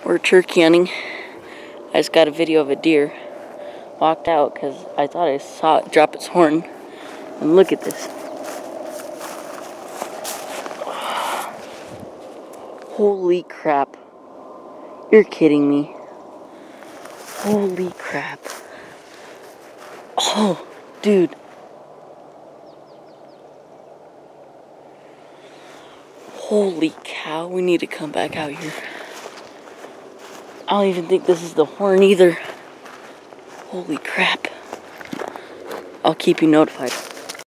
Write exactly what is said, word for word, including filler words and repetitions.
We're turkey hunting. I just got a video of a deer. Walked out because I thought I saw it drop its horn. And look at this. Holy crap. You're kidding me. Holy crap. Oh, dude. Holy cow, we need to come back out here. I don't even think this is the horn either. Holy crap. I'll keep you notified.